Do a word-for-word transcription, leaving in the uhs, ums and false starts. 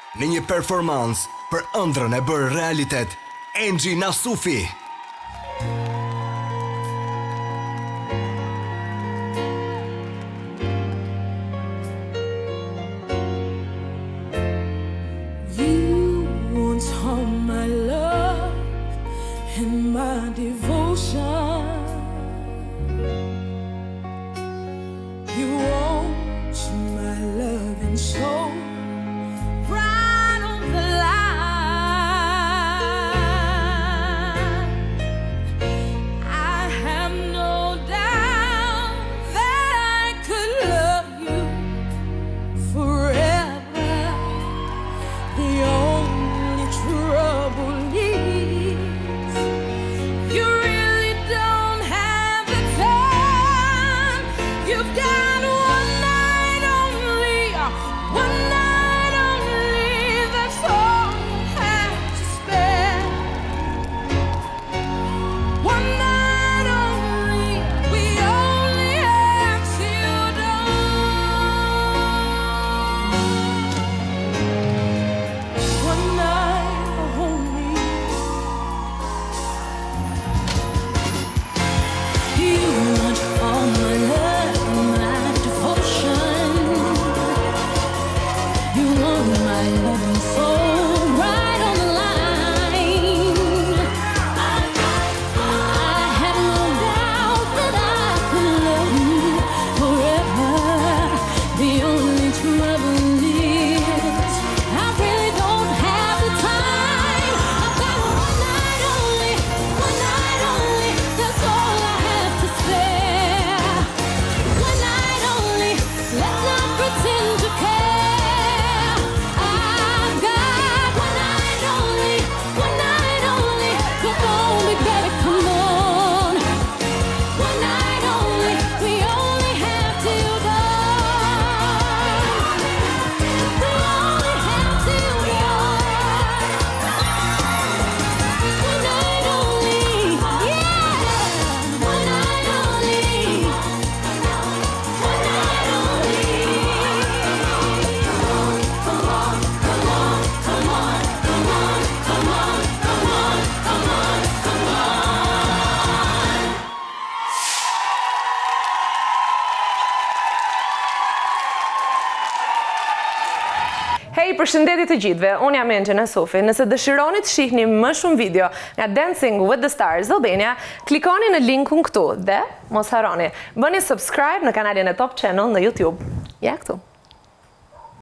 në një performans për ëndrrën e bërë realitet, Engji Nasufi. You once harmed my love and my devotion. You want my love and soul right on the line. I have no doubt that I could love you forever. The only trouble is you really don't have the time. You've got one night only, one night only, that's all you have to spare. One night only, we only have till dawn. One night only. You want all my love, my devotion. You want my love and soul right on the line. I have no doubt that I could love you forever. The only trouble is I really don't have the time. I've got one night only, one night only, that's all I have to spare. One night only, let's not pretend to care. I've got one night only, one night only, come on, we better come on. One night only, we only have till dawn. We only have till dawn. One night only, yeah. One night only, one night only. Come on, come on, come on, come on, come on, come on, come on, come on. Hej, përshëndetje të gjithëve, unë jam Engji Nasufi. Nëse dëshironi të shihni më shumë video nga Dancing with the Stars Albania, klikoni në linkun këtu dhe mos harroni, bëni subscribe në kanalin e Top Channel në YouTube. Ja këtu.